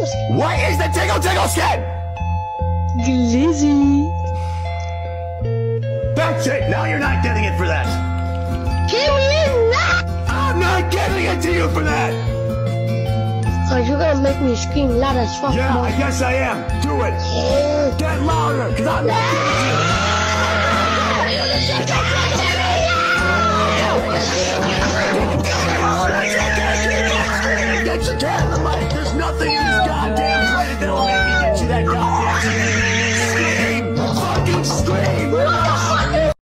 Jiggle skin. What is the Jiggle Jiggle skin? Glizzy. That's it. Now you're not getting it for that. Give me that! I'm not giving it to you for that. Cause you're gonna make me scream loud as fuck. Yeah, bro. I guess I am. Do it. Get louder, cause I'm not giving it to you. Get your hand on the mic. There's nothing in